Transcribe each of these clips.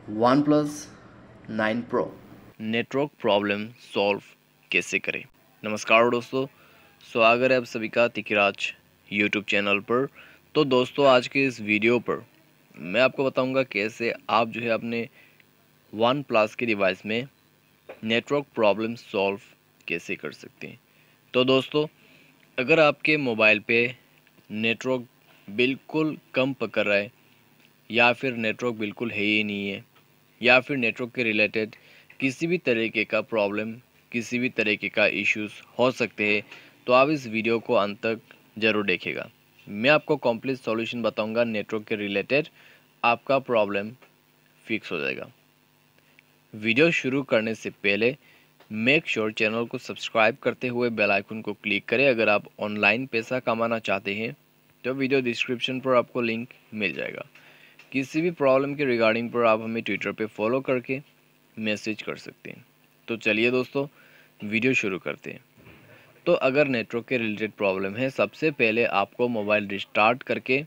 OnePlus 9 Pro network problem solve कैसे करें। नमस्कार दोस्तों, स्वागत है आप सभी का तिकिराज यूट्यूब चैनल पर। तो दोस्तों, आज के इस वीडियो पर मैं आपको बताऊंगा कैसे आप जो है अपने वन प्लस के डिवाइस में नेटवर्क प्रॉब्लम सॉल्व कैसे कर सकते हैं। तो दोस्तों, अगर आपके मोबाइल पे नेटवर्क बिल्कुल कम पकड़ रहा है या फिर नेटवर्क बिल्कुल है ही नहीं है या फिर नेटवर्क के रिलेटेड किसी भी तरीके का प्रॉब्लम, किसी भी तरीके का इश्यूज हो सकते हैं, तो आप इस वीडियो को अंत तक ज़रूर देखेगा। मैं आपको कंप्लीट सॉल्यूशन बताऊंगा नेटवर्क के रिलेटेड, आपका प्रॉब्लम फिक्स हो जाएगा। वीडियो शुरू करने से पहले मेक श्योर चैनल को सब्सक्राइब करते हुए बेल आइकन को क्लिक करें। अगर आप ऑनलाइन पैसा कमाना चाहते हैं तो वीडियो डिस्क्रिप्शन पर आपको लिंक मिल जाएगा। किसी भी प्रॉब्लम के रिगार्डिंग पर आप हमें ट्विटर पे फॉलो करके मैसेज कर सकते हैं। तो चलिए दोस्तों, वीडियो शुरू करते हैं। तो अगर नेटवर्क के रिलेटेड प्रॉब्लम है, सबसे पहले आपको मोबाइल रिस्टार्ट करके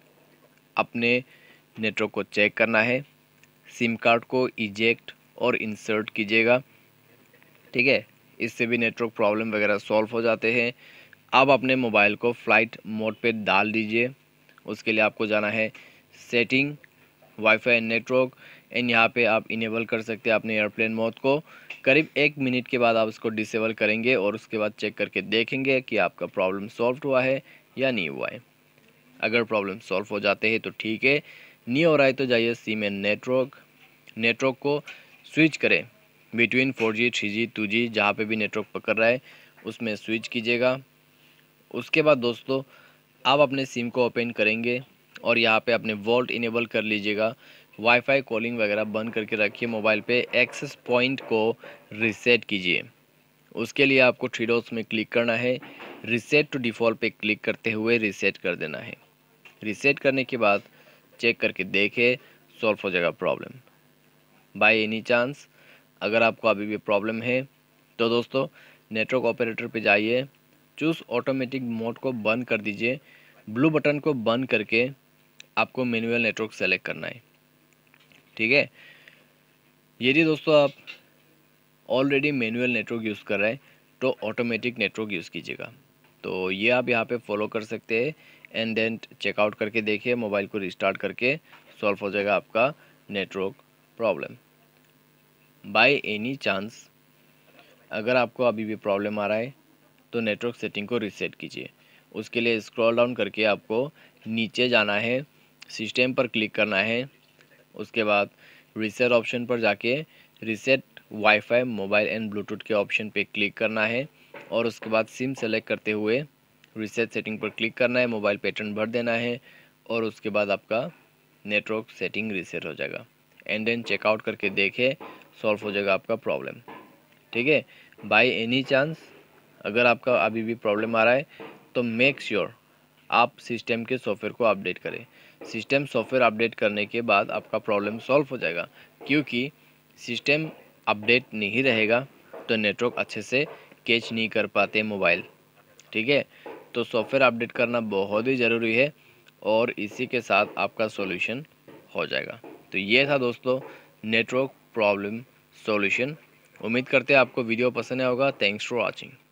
अपने नेटवर्क को चेक करना है। सिम कार्ड को इजेक्ट और इंसर्ट कीजिएगा, ठीक है। इससे भी नेटवर्क प्रॉब्लम वगैरह सॉल्व हो जाते हैं। आप अपने मोबाइल को फ्लाइट मोड पे डाल दीजिए। उसके लिए आपको जाना है setting, WiFi and network, and यहाँ पे आप इनेबल कर सकते हैं अपने एयरप्लेन मोड को। करीब 1 मिनट के बाद आप उसको डिसेबल करेंगे और उसके बाद चेक करके देखेंगे कि आपका प्रॉब्लम सॉल्व हुआ है या नहीं हुआ है। अगर प्रॉब्लम सॉल्व हो जाते हैं तो ठीक है, नहीं हो रहा है तो जाइए सिम एंड नेटवर्क को स्विच करें बिटवीन 4G 3G 2G, जहाँ पे भी नेटवर्क पकड़ रहा है उसमें स्विच कीजिएगा। उसके बाद दोस्तों, आप अपने सिम को ओपन करेंगे और यहाँ पे अपने वॉल्ट इनेबल कर लीजिएगा। वाईफाई कॉलिंग वगैरह बंद करके रखिए। मोबाइल पे एक्सेस पॉइंट को रीसेट कीजिए। उसके लिए आपको थ्री डॉट्स में क्लिक करना है, रीसेट टू डिफ़ॉल्ट पे क्लिक करते हुए रीसेट कर देना है। रीसेट करने के बाद चेक करके देखें, सॉल्व हो जाएगा प्रॉब्लम। बाय एनी चांस अगर आपको अभी भी प्रॉब्लम है तो दोस्तों, नेटवर्क ऑपरेटर पे जाइए, चूज़ ऑटोमेटिक मोड को बंद कर दीजिए। ब्लू बटन को बंद करके आपको मैनुअल नेटवर्क सेलेक्ट करना है, ठीक है। यदि दोस्तों आप ऑलरेडी मैनुअल नेटवर्क यूज़ कर रहे हैं तो ऑटोमेटिक नेटवर्क यूज़ कीजिएगा। तो ये आप यहाँ पे फॉलो कर सकते हैं एंड देन चेकआउट करके देखिए, मोबाइल को रिस्टार्ट करके सॉल्व हो जाएगा आपका network problem. By any chance अगर आपको अभी भी प्रॉब्लम आ रहा है तो नेटवर्क सेटिंग को रीसेट कीजिए। उसके लिए स्क्रॉल डाउन करके आपको नीचे जाना है, सिस्टम पर क्लिक करना है। उसके बाद रीसेट ऑप्शन पर जाके reset WiFi mobile and Bluetooth के ऑप्शन पे क्लिक करना है और उसके बाद सिम सेलेक्ट करते हुए रीसेट सेटिंग पर क्लिक करना है, मोबाइल पैटर्न भर देना है और उसके बाद आपका नेटवर्क सेटिंग रीसेट हो जाएगा। एंड देन चेकआउट करके देखें, सॉल्व हो जाएगा आपका प्रॉब्लम, ठीक है। बाय एनी चांस अगर आपका अभी भी प्रॉब्लम आ रहा है तो मेक श्योर आप सिस्टम के सॉफ्टवेयर को अपडेट करें। सिस्टम सॉफ्टवेयर अपडेट करने के बाद आपका प्रॉब्लम सॉल्व हो जाएगा, क्योंकि सिस्टम अपडेट नहीं रहेगा तो नेटवर्क अच्छे से कैच नहीं कर पाते मोबाइल, ठीक है। तो सॉफ्टवेयर अपडेट करना बहुत ही ज़रूरी है और इसी के साथ आपका सॉल्यूशन हो जाएगा। तो ये था दोस्तों नेटवर्क प्रॉब्लम सॉल्यूशन। उम्मीद करते हैं आपको वीडियो पसंद आया होगा। Thanks for watching.